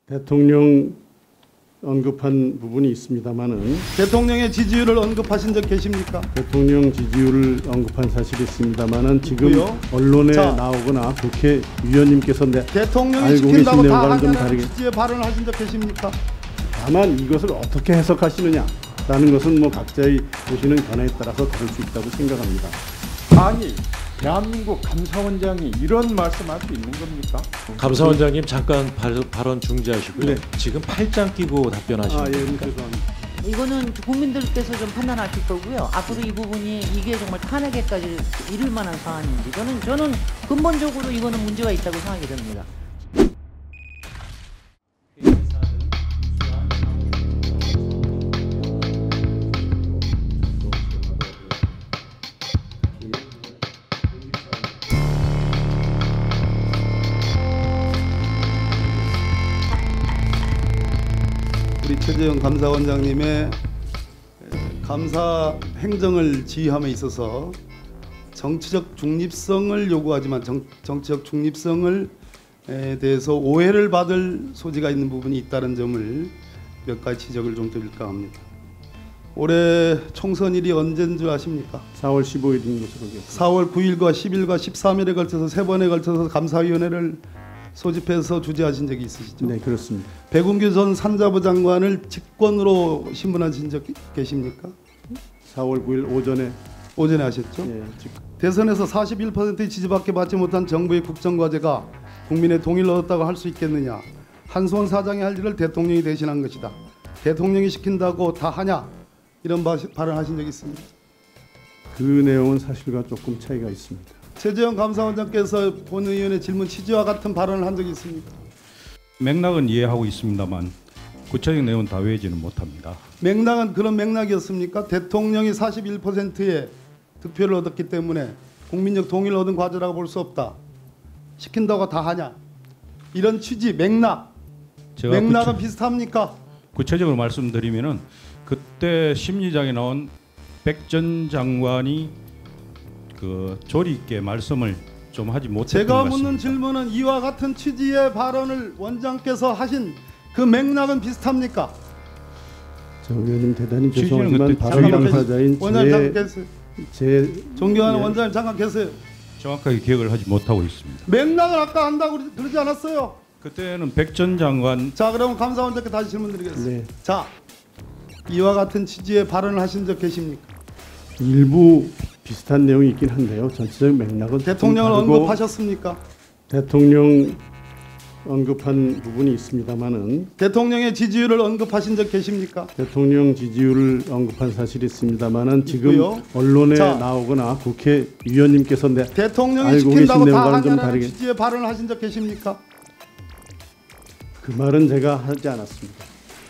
대통령 언급한 부분이 있습니다만은 대통령의 지지율을 언급하신 적 계십니까? 대통령 지지율을 언급한 사실이 있습니다만은 지금 있고요. 언론에 자, 나오거나 국회의원님께서 대통령이 알고 시킨다고 계신 다 내용과는 좀 하냐는 다르게 취지의 발언을 하신 적 계십니까? 다만 이것을 어떻게 해석하시느냐라는 것은 뭐 각자의 보시는 견해에 따라서 다를 수 있다고 생각합니다. 아니, 대한민국 감사원장이 이런 말씀할 수 있는 겁니까? 감사원장님 잠깐 발언 중지하시고요. 네. 지금 팔짱 끼고 답변하시는 예, 겁니까? 죄송합니다. 이거는 국민들께서 좀 판단하실 거고요. 앞으로 이 부분이 이게 정말 탄핵에까지 이를 만한 사안인지 저는 근본적으로 이거는 문제가 있다고 생각이 됩니다. 우리 최재형 감사원장님의 감사 행정을 지휘함에 있어서 정치적 중립성을 요구하지만 정치적 중립성을 대해서 오해를 받을 소지가 있는 부분이 있다는 점을 몇 가지 지적을 좀 드릴까 합니다. 올해 총선일이 언제인 줄 아십니까? 4월 15일인 것으로 기억합니다. 4월 9일과 10일과 13일에 걸쳐서 3번에 걸쳐서 감사위원회를 소집해서 주재하신 적이 있으시죠? 네, 그렇습니다. 백운규 전 산자부 장관을 직권으로 신문하신 적 계십니까? 4월 9일 오전에 하셨죠? 예, 대선에서 41%의 지지밖에 받지 못한 정부의 국정과제가 국민의 동의를 얻었다고 할 수 있겠느냐? 한수원 사장이 할 일을 대통령이 대신한 것이다. 대통령이 시킨다고 다 하냐? 이런 발언하신 적이 있습니다. 그 내용은 사실과 조금 차이가 있습니다. 최재형 감사원장께서 본 의원의 질문 취지와 같은 발언을 한 적이 있습니다. 맥락은 이해하고 있습니다만 구체적인 내용은 다 외우지는 못합니다. 맥락은 그런 맥락이었습니까? 대통령이 41%의 득표를 얻었기 때문에 국민적 동의를 얻은 과제라고 볼 수 없다. 시킨다고 다 하냐? 이런 취지, 맥락은 비슷합니까? 구체적으로 말씀드리면은 그때 심리장에 나온 백 전 장관이 그 조리 있게 말씀을 좀 하지 못했던 제가 것 같습니다. 묻는 질문은 이와 같은 취지의 발언을 원장께서 하신 그 맥락은 비슷합니까? 저 의원님 대단히 취지는 죄송하지만 그때 발언 잠깐만 당사자인 원장님 잠깐 계세요. 제 존경하는 예. 원장님 잠깐 계세요. 정확하게 기억을 하지 못하고 있습니다. 맥락을 아까 한다고 그러지 않았어요? 그때는 백 전 장관 자, 그럼 감사원장께 다시 질문드리겠습니다. 네. 자, 이와 같은 취지의 발언을 하신 적 계십니까? 일부 비슷한 내용이 있긴 한데요. 전체적 맥락은 대통령을 좀 다르고 언급하셨습니까? 대통령 언급한 부분이 있습니다만은 대통령의 지지율을 언급하신 적 계십니까? 대통령 지지율을 언급한 사실이 있습니다만은 지금 있고요. 언론에 자, 나오거나 국회의원님께서 대통령이 알고 계신 시킨다고 다 내용과는 좀 하냐는 다르게 취지의 발언을 하신 적 계십니까? 그 말은 제가 하지 않았습니다.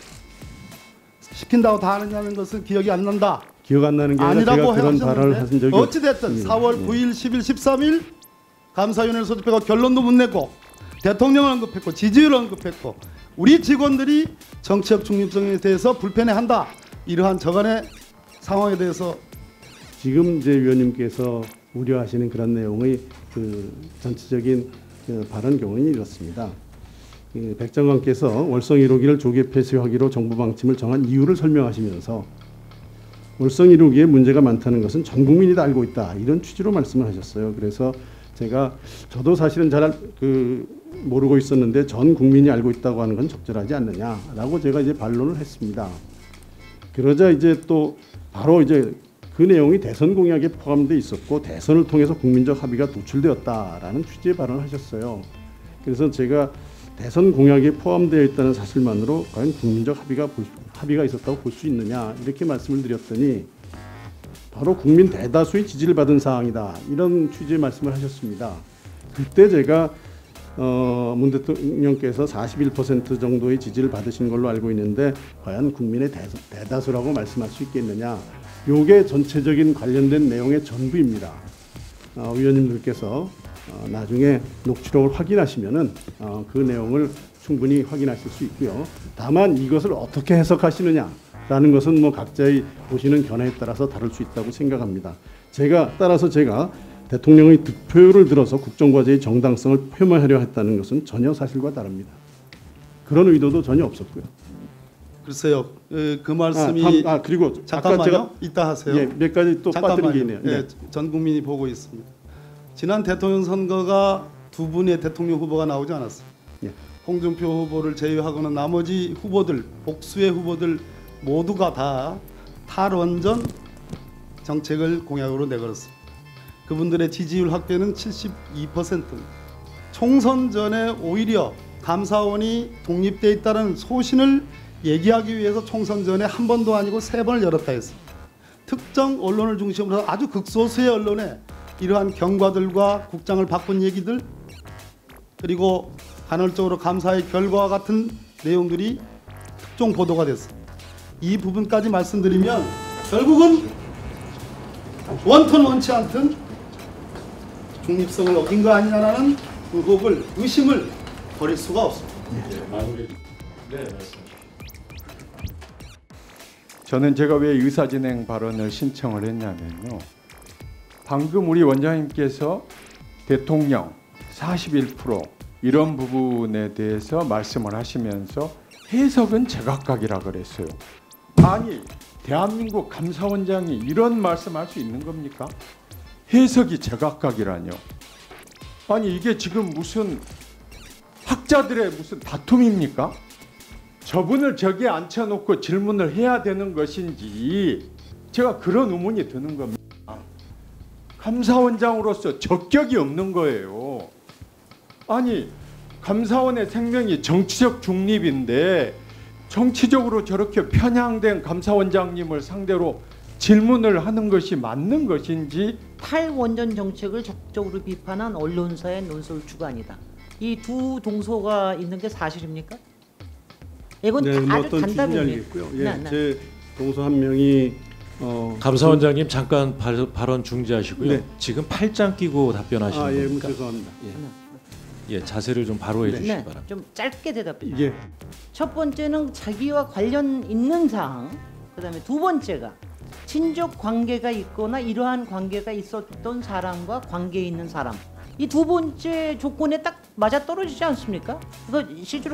시킨다고 다 하느냐는 것은 기억이 안 난다. 기억 안 나는 게 아니라 아니라고 제가 그런 발언을 하신 해하셨는데 적이 어찌됐든 없습니다. 4월 9일, 10일, 13일 감사위원회를 소집해서 결론도 못 내고 대통령을 언급했고 지지율을 언급했고 우리 직원들이 정치적 중립성에 대해서 불편해한다. 이러한 저간의 상황에 대해서 지금 이제 위원님께서 우려하시는 그런 내용의 그 전체적인 그 발언 경우는 이렇습니다. 백 장관께서 월성 1호기를 조기 폐쇄하기로 정부 방침을 정한 이유를 설명하시면서 월성 1호기에 문제가 많다는 것은 전 국민이 다 알고 있다. 이런 취지로 말씀을 하셨어요. 그래서 저도 사실은 잘 모르고 있었는데 전 국민이 알고 있다고 하는 건 적절하지 않느냐라고 제가 이제 반론을 했습니다. 그러자 이제 또 바로 이제 그 내용이 대선 공약에 포함되어 있었고 대선을 통해서 국민적 합의가 도출되었다라는 취지의 발언을 하셨어요. 그래서 제가 대선 공약에 포함되어 있다는 사실만으로 과연 국민적 합의가 있었다고 볼 수 있느냐 이렇게 말씀을 드렸더니 바로 국민 대다수의 지지를 받은 사항이다 이런 취지의 말씀을 하셨습니다. 그때 제가 문 대통령께서 41% 정도의 지지를 받으신 걸로 알고 있는데 과연 국민의 대다수라고 말씀할 수 있겠느냐. 요게 전체적인 관련된 내용의 전부입니다. 위원님들께서 나중에 녹취록을 확인하시면은 그 내용을 충분히 확인하실 수 있고요. 다만 이것을 어떻게 해석하시느냐라는 것은 뭐 각자의 보시는 견해에 따라서 다를 수 있다고 생각합니다. 따라서 제가 대통령의 득표율을 들어서 국정과제의 정당성을 표명하려 했다는 것은 전혀 사실과 다릅니다. 그런 의도도 전혀 없었고요. 글쎄요. 그 말씀이 그리고 잠깐만요. 아까 제가 이따 하세요. 예, 몇 가지 또 빠뜨린 게 있네요. 예, 전 국민이 보고 있습니다. 지난 대통령 선거가 두 분의 대통령 후보가 나오지 않았어요. 예. 홍준표 후보를 제외하고는 나머지 후보들, 복수의 후보들 모두가 다 탈원전 정책을 공약으로 내걸었습니다. 그분들의 지지율 확대는 72%. 총선 전에 오히려 감사원이 독립돼 있다는 소신을 얘기하기 위해서 총선 전에 한 번도 아니고 3번을 열었다 했습니다. 특정 언론을 중심으로 해서 아주 극소수의 언론에 이러한 경과들과 국장을 바꾼 얘기들, 그리고 간헐적으로 감사의 결과와 같은 내용들이 특종 보도가 됐습니다. 이 부분까지 말씀드리면 결국은 원턴 원치 않든 중립성을 어긴 거 아니냐라는 의혹을, 의심을 버릴 수가 없습니다. 저는 제가 왜 의사진행 발언을 신청을 했냐면요. 방금 우리 원장님께서 대통령 41% 이런 부분에 대해서 말씀을 하시면서 해석은 제각각이라 그랬어요. 아니, 대한민국 감사원장이 이런 말씀할 수 있는 겁니까? 해석이 제각각이라뇨. 아니, 이게 지금 무슨 학자들의 무슨 다툼입니까? 저분을 저기에 앉혀놓고 질문을 해야 되는 것인지 제가 그런 의문이 드는 겁니다. 감사원장으로서 적격이 없는 거예요. 아니, 감사원의 생명이 정치적 중립인데 정치적으로 저렇게 편향된 감사원장님을 상대로 질문을 하는 것이 맞는 것인지. 탈원전 정책을 적극적으로 비판한 언론사의 논설 주관이다. 이 두 동서가 있는 게 사실입니까? 이건 네, 아주 어떤 취지인지 간단히 알겠고요. 예, 네. 제 동서 한 명이 감사원장님 잠깐 발언 중지하시고요. 네. 지금 팔짱 끼고 답변하시는 예, 겁니까? 죄송합니다. 예, 자세를 좀 바로 해주시기 네, 바랍니다. 좀 짧게 대답해 주세요. 예, 첫 번째는 자기와 관련 있는 사항, 그다음에 두 번째가 친족 관계가 있거나 이러한 관계가 있었던 사람과 관계 있는 사람. 이 두 번째 조건에 딱 맞아 떨어지지 않습니까? 이거 실제로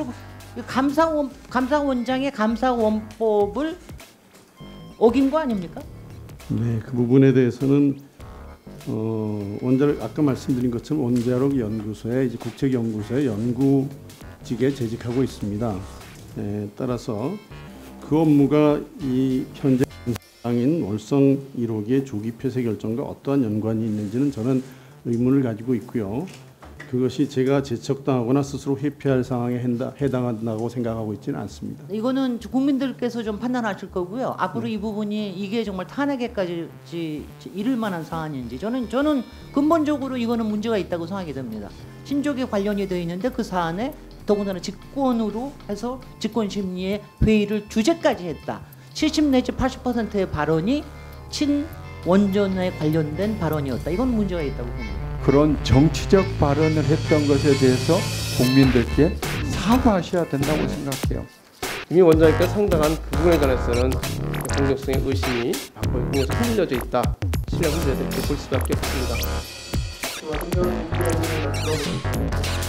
감사원장의 감사원법을 어긴 거 아닙니까? 네, 그 부분에 대해서는 원자력 아까 말씀드린 것처럼 원자력 연구소의 이제 국책연구소의 연구직에 재직하고 있습니다. 따라서 그 업무가 이 현재 당인 월성 1호기의 조기 폐쇄 결정과 어떠한 연관이 있는지는 저는 의문을 가지고 있고요. 그것이 제가 제척당하거나 스스로 회피할 상황에 해당한다고 생각하고 있지는 않습니다. 이거는 국민들께서 좀 판단하실 거고요. 앞으로 이 부분이 이게 정말 탄핵에까지 이를 만한 사안인지 저는 근본적으로 이거는 문제가 있다고 생각이 됩니다. 친족에 관련이 되어 있는데 그 사안에 더군다나 직권으로 해서 직권심리의 회의를 주제까지 했다. 70 내지 80%의 발언이 친원전에 관련된 발언이었다. 이건 문제가 있다고 봅니다. 그런 정치적 발언을 했던 것에 대해서 국민들께 사과하셔야 된다고 생각해요. 이미 원장님께서 상당한 그 부분에 관해서는 공정성의 의심이 받고 국민에서 흔들려져 있다. 신뢰 흔들려져 있다. 볼 수밖에 없습니다.